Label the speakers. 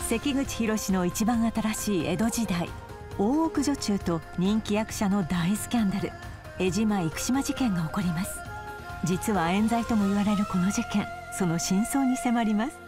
Speaker 1: 関口宏の一番新しい江戸時代、大奥女中と人気役者の大スキャンダル、江島生島事件が起こります。実は冤罪とも言われるこの事件、その真相に迫ります。